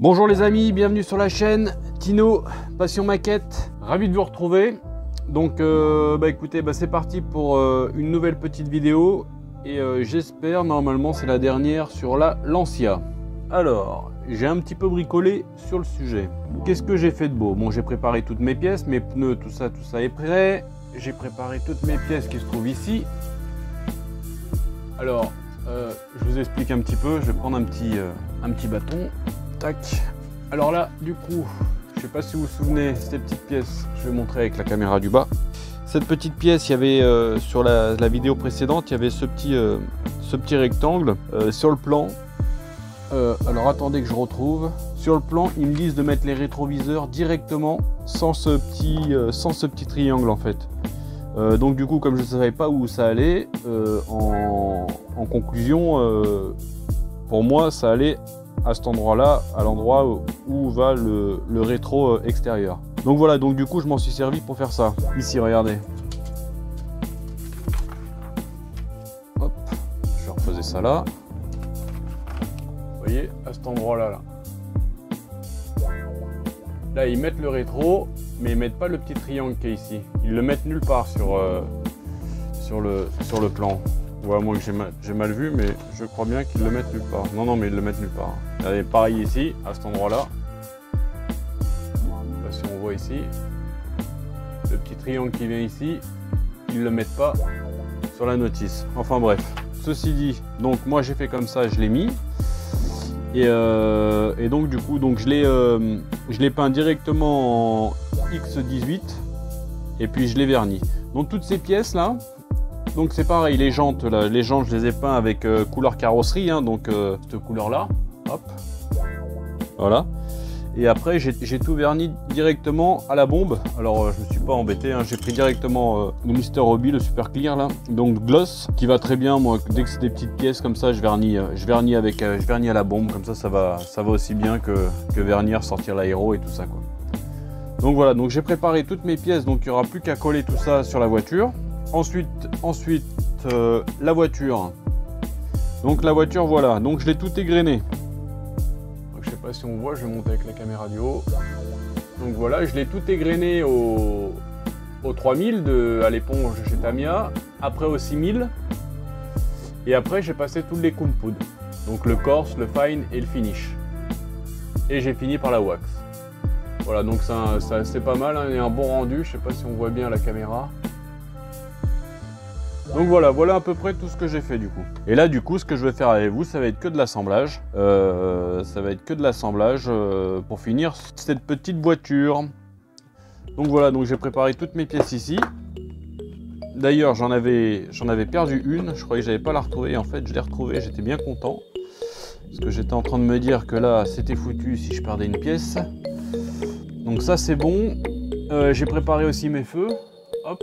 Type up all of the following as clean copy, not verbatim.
Bonjour les amis, bienvenue sur la chaîne Tino Passion Maquette, ravi de vous retrouver. Donc écoutez, c'est parti pour une nouvelle petite vidéo et j'espère, normalement c'est la dernière sur la Lancia. Alors, j'ai un petit peu bricolé sur le sujet. Qu'est-ce que j'ai fait de beau? Bon, j'ai préparé toutes mes pièces, mes pneus, tout ça est prêt. J'ai préparé toutes mes pièces qui se trouvent ici. Alors, je vous explique un petit peu, je vais prendre un petit bâton. Tac. Alors là, du coup, je sais pas si vous vous souvenez, ces petites pièces, je vais montrer avec la caméra du bas. Cette petite pièce, il y avait sur la vidéo précédente, il y avait ce petit rectangle sur le plan. Alors attendez que je retrouve. Sur le plan, ils me disent de mettre les rétroviseurs directement sans ce petit triangle en fait. Donc du coup, comme je ne savais pas où ça allait, en conclusion, pour moi, ça allait à cet endroit-là, à l'endroit où va le rétro extérieur. Donc voilà, donc du coup, je m'en suis servi pour faire ça. Ici, regardez. Hop, je vais reposer ça là. Vous voyez, à cet endroit-là. Là, ils mettent le rétro, mais ils mettent pas le petit triangle qui est ici. Ils le mettent nulle part sur le plan. Ouais, moi j'ai mal vu, mais je crois bien qu'ils le mettent nulle part. Non, mais ils le mettent nulle part. Regardez, pareil ici, à cet endroit-là. Si on voit ici, le petit triangle qui vient ici, ils le mettent pas sur la notice. Enfin bref, ceci dit, donc moi j'ai fait comme ça, je l'ai mis. Et donc du coup, je l'ai peint directement en X18 et puis je l'ai verni. Donc toutes ces pièces là, donc c'est pareil, les jantes là, je les ai peints avec couleur carrosserie, hein, donc cette couleur là, hop, voilà. Et après j'ai tout verni directement à la bombe. Alors je me suis pas embêté, hein. J'ai pris directement le Mister Hobby, le Super Clear là, donc gloss qui va très bien. Moi dès que c'est des petites pièces comme ça, je vernis à la bombe, comme ça va aussi bien que vernir, sortir l'aéro et tout ça quoi. Donc voilà, donc j'ai préparé toutes mes pièces, donc il n'y aura plus qu'à coller tout ça sur la voiture. Ensuite la voiture. Donc la voiture, voilà, donc je l'ai tout égrené. Je sais pas si on voit, je vais monter avec la caméra du haut. Donc voilà, je l'ai tout égrené au 3000 à l'éponge chez Tamiya, après au 6000. Et après j'ai passé tous les coups de poudre. Donc le coarse, le fine et le finish. Et j'ai fini par la wax. Voilà, donc c'est pas mal, hein, et un bon rendu, je sais pas si on voit bien à la caméra. Donc voilà à peu près tout ce que j'ai fait du coup. Et là du coup, ce que je vais faire avec vous, ça va être que de l'assemblage. Pour finir cette petite voiture. Donc voilà, donc j'ai préparé toutes mes pièces ici. D'ailleurs, j'en avais perdu une, je croyais que j'avais pas la retrouver. En fait, je l'ai retrouvée, j'étais bien content. Parce que j'étais en train de me dire que là, c'était foutu si je perdais une pièce. Donc ça, c'est bon. J'ai préparé aussi mes feux. Hop.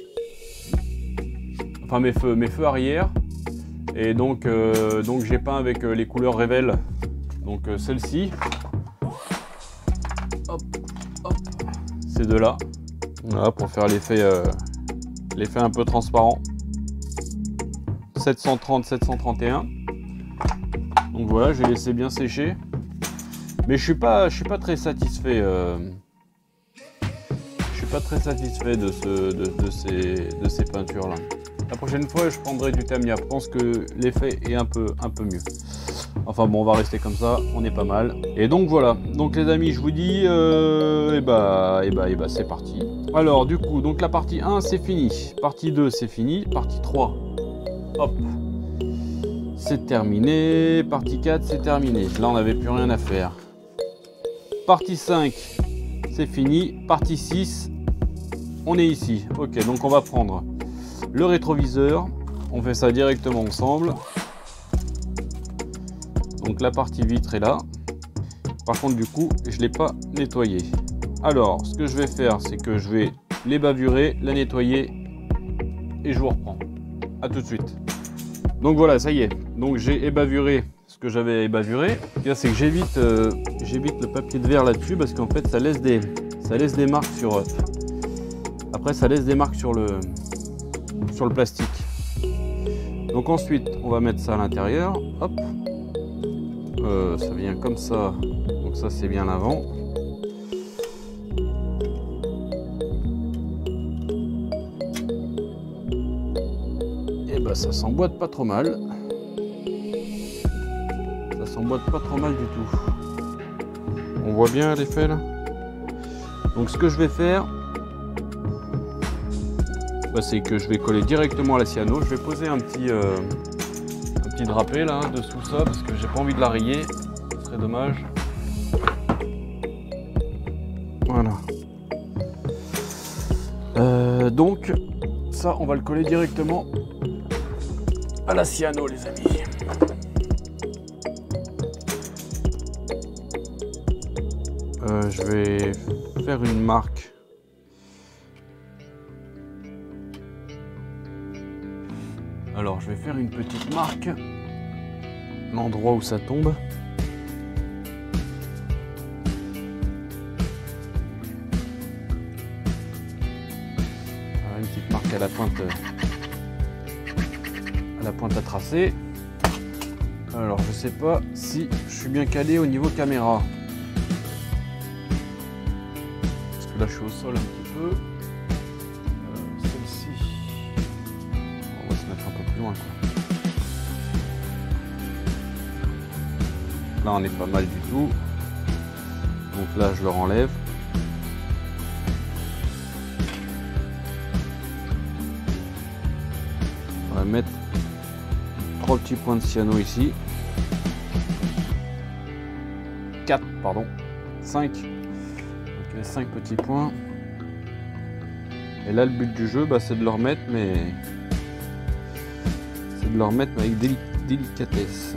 Enfin mes feux arrière, et donc j'ai peint avec les couleurs Revel, donc celle-ci, hop, ces deux là, voilà, pour faire l'effet un peu transparent. 730, 731. Donc voilà, j'ai laissé bien sécher, mais je suis pas très satisfait. Je suis pas très satisfait de ces peintures là. La prochaine fois, je prendrai du Tamiya. Je pense que l'effet est un peu mieux. Enfin bon, on va rester comme ça, on est pas mal. Et donc voilà. Donc les amis, je vous dis, c'est parti. Alors du coup, donc la partie 1, c'est fini. Partie 2, c'est fini. Partie 3, hop, c'est terminé. Partie 4, c'est terminé. Là, on n'avait plus rien à faire. Partie 5, c'est fini. Partie 6, on est ici. Ok, donc on va prendre le rétroviseur, on fait ça directement ensemble. Donc la partie vitre est là. Par contre du coup, je ne l'ai pas nettoyé. Alors, ce que je vais faire, c'est que je vais les bavurer, la nettoyer et je vous reprends. A tout de suite. Donc voilà, ça y est. Donc j'ai ébavuré ce que j'avais ébavuré. C'est que j'évite le papier de verre là-dessus parce qu'en fait ça laisse des marques sur. Après ça laisse des marques sur le plastique. Donc ensuite on va mettre ça à l'intérieur, hop, ça vient comme ça. Donc ça c'est bien l'avant. Et bah ça s'emboîte pas trop mal. Ça s'emboîte pas trop mal du tout. On voit bien l'effet là. Donc ce que je vais faire, bah, c'est que je vais coller directement à la cyano. Je vais poser un petit drapé là dessous ça parce que j'ai pas envie de la rayer. Ce serait dommage. Voilà. Donc ça on va le coller directement à la cyano les amis. Je vais faire une marque. Alors je vais faire une petite marque. L'endroit où ça tombe. Voilà, une petite marque à la pointe à tracer. Alors je sais pas si je suis bien calé au niveau caméra. Parce que là je suis au sol un petit peu. Celle-ci. On va se mettre un peu plus loin quoi. Là on est pas mal du tout. Donc là je le enlève. On va mettre 3 petits points de cyano ici. 4 pardon. 5. Donc 5 petits points. Et là le but du jeu bah, c'est de le remettre mais avec délicatesse.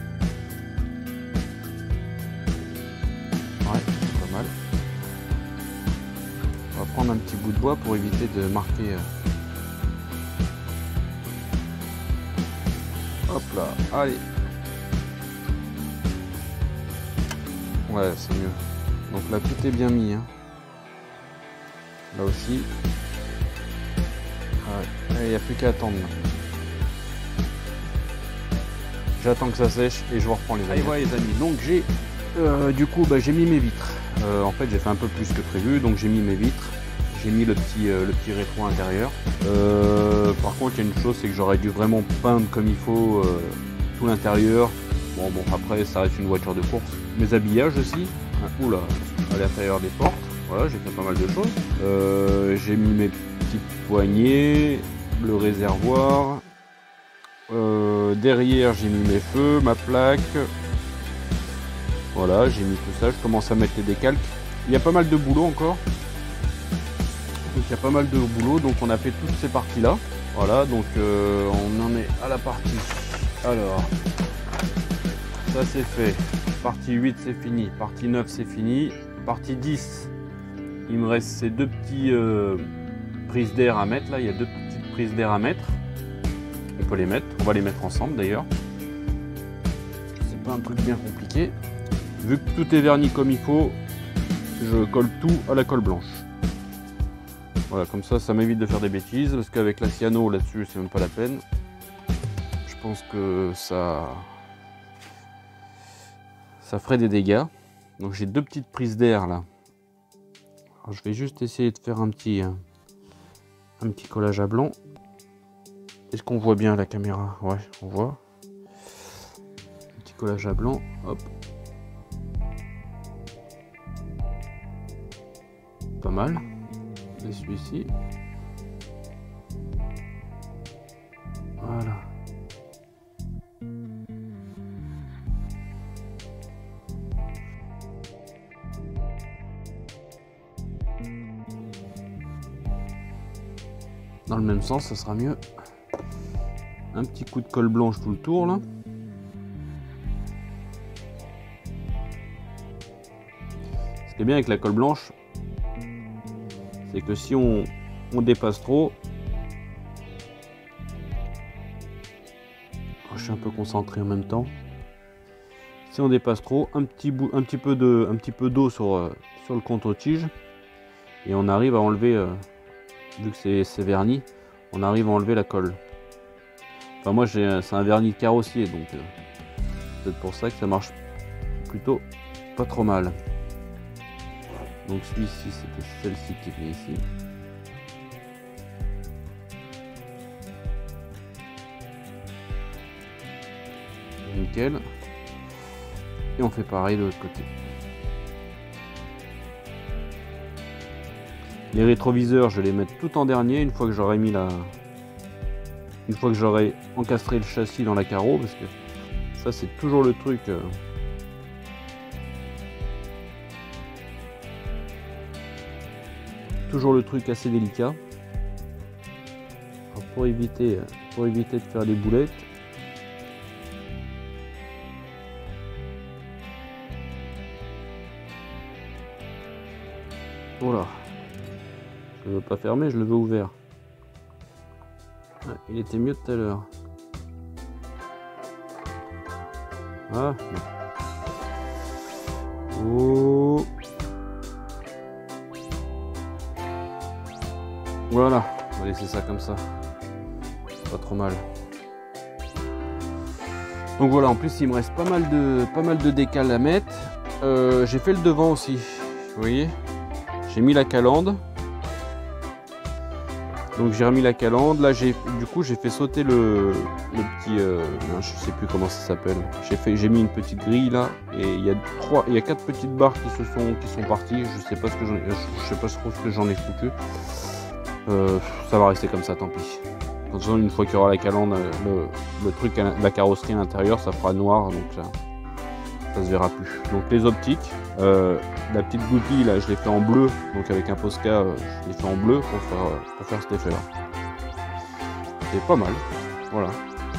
Ouais, c'est pas mal. On va prendre un petit bout de bois pour éviter de marquer. Hop là, allez. Ouais, c'est mieux. Donc là, tout est bien mis. Hein. Là aussi. Ouais. Il n'y a plus qu'à attendre. J'attends que ça sèche et je vous reprends les amis. Allez, voilà les amis. Donc j'ai du coup, bah, j'ai mis mes vitres. En fait, j'ai fait un peu plus que prévu. Donc j'ai mis mes vitres. J'ai mis le petit rétro intérieur. Par contre, il y a une chose, c'est que j'aurais dû vraiment peindre comme il faut tout l'intérieur. Bon, après, ça reste une voiture de course. Mes habillages aussi. Oula, à l'intérieur des portes. Voilà, j'ai fait pas mal de choses. J'ai mis mes petites poignées, le réservoir. Derrière, j'ai mis mes feux, ma plaque. Voilà, j'ai mis tout ça. Je commence à mettre les décalques. Il y a pas mal de boulot encore. Donc il y a pas mal de boulot, donc on a fait toutes ces parties là. Voilà, donc on en est à la partie. Alors, ça c'est fait. Partie 8 c'est fini, partie 9 c'est fini. Partie 10, il me reste ces deux petits prises d'air à mettre là. Il y a deux petites prises d'air à mettre. On peut les mettre, on va les mettre ensemble d'ailleurs. C'est pas un truc bien compliqué. Vu que tout est verni comme il faut, je colle tout à la colle blanche. Voilà, comme ça m'évite de faire des bêtises, parce qu'avec la cyano là-dessus, c'est même pas la peine. Je pense que ça ferait des dégâts. Donc j'ai deux petites prises d'air là. Alors, je vais juste essayer de faire un petit collage à blanc. Est-ce qu'on voit bien la caméra? Ouais, on voit. Un petit collage à blanc, hop. Pas mal. Et celui-ci. Voilà. Dans le même sens, ça sera mieux. Un petit coup de colle blanche tout le tour là. Ce qui est bien avec la colle blanche, c'est que si on dépasse trop, je suis un peu concentré en même temps. Si on dépasse trop, un petit peu d'eau sur le contre-tige et on arrive à enlever, vu que c'est verni, on arrive à enlever la colle. Enfin moi c'est un vernis de carrossier, donc c'est peut-être pour ça que ça marche plutôt pas trop mal. Donc celui-ci, c'était celle-ci qui venait ici. Nickel. Et on fait pareil de l'autre côté. Les rétroviseurs, je vais les mettre tout en dernier une fois que j'aurai mis une fois que j'aurai encastré le châssis dans la carreau, parce que ça c'est toujours le truc. Toujours le truc assez délicat. Alors pour éviter de faire des boulettes. Voilà. Je ne veux pas fermer, je le veux ouvert. Ouais, il était mieux tout à l'heure. Ah. Oh. Voilà, on va laisser ça comme ça. Pas trop mal. Donc voilà, en plus il me reste pas mal de décales à mettre. J'ai fait le devant aussi. Vous voyez, j'ai mis la calandre. Donc j'ai remis la calandre. Là j'ai fait sauter le petit, non, je sais plus comment ça s'appelle. J'ai mis une petite grille là et il y a 4 petites barres qui sont parties. Je sais pas trop ce que j'en ai foutu. Ça va rester comme ça, tant pis. De toute façon, une fois qu'il y aura la calandre, le truc, la carrosserie à l'intérieur, ça fera noir, donc ça se verra plus. Donc les optiques, la petite goupille là, je l'ai fait en bleu, donc avec un Posca, je l'ai fait en bleu pour faire cet effet là. C'est pas mal, voilà.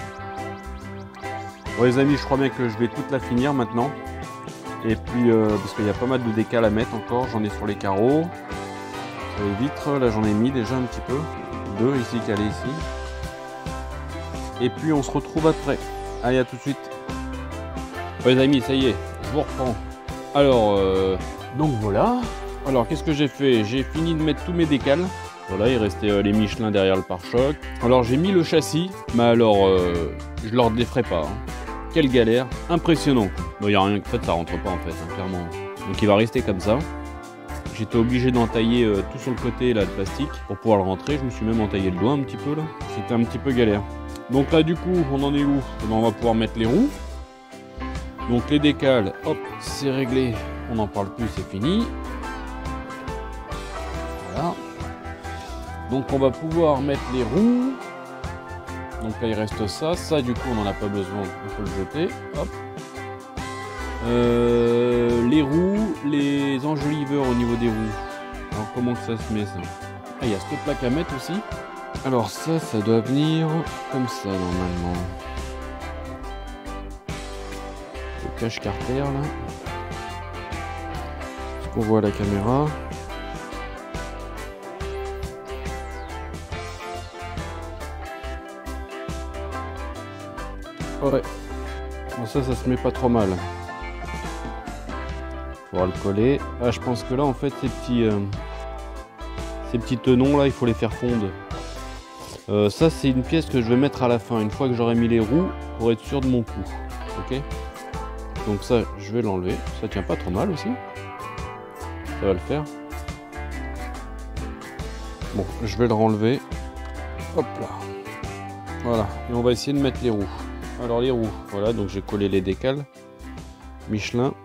Bon les amis, je crois bien que je vais toute la finir maintenant. Et puis, parce qu'il y a pas mal de décals à mettre encore, j'en ai sur les carreaux. Sur les vitres, là j'en ai mis déjà un petit peu. 2 ici calés ici. Et puis on se retrouve après. Allez, à tout de suite. Ouais, les amis, ça y est, je vous reprends. Alors, donc voilà. Alors qu'est-ce que j'ai fait? J'ai fini de mettre tous mes décals. Voilà, il restait les Michelin derrière le pare-choc. Alors j'ai mis le châssis, mais alors je leur défrais pas. Hein. Quelle galère, impressionnant. Bon, il n'y a rien, en fait ça rentre pas en fait, hein, clairement. Donc il va rester comme ça. J'étais obligé d'entailler tout sur le côté là, de plastique pour pouvoir le rentrer. Je me suis même entaillé le doigt un petit peu là. C'était un petit peu galère. Donc là du coup, on en est où? On va pouvoir mettre les roues. Donc les décals, hop, c'est réglé. On n'en parle plus, c'est fini. Voilà. Donc on va pouvoir mettre les roues. Donc là il reste ça. Ça du coup on n'en a pas besoin, il faut le jeter. Hop. Les roues, les enjoliveurs au niveau des roues. Alors comment que ça se met ça? Ah, il y a cette plaque à mettre aussi. Alors ça doit venir comme ça normalement. Le cache-carter là. Est-ce qu'on voit à la caméra? Ouais. Bon, ça se met pas trop mal. Faudra le coller. Ah, je pense que là en fait ces petits tenons là, il faut les faire fondre. Ça c'est une pièce que je vais mettre à la fin, une fois que j'aurai mis les roues, pour être sûr de mon coup. Ok. Donc ça je vais l'enlever. Ça tient pas trop mal aussi. Ça va le faire. Bon, je vais le renlever. Hop là. Voilà. Et on va essayer de mettre les roues. Alors les roues, voilà, donc j'ai collé les décals Michelin.